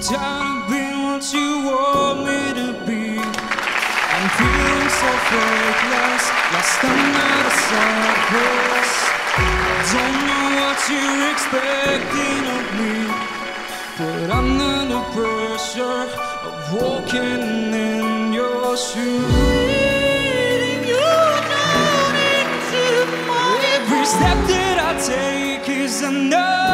trying to be what you want me to be. I'm feeling so faithless, lost under the surface. Don't know what you're expecting of me, but I'm under pressure of walking in your shoes. Every step that I take is another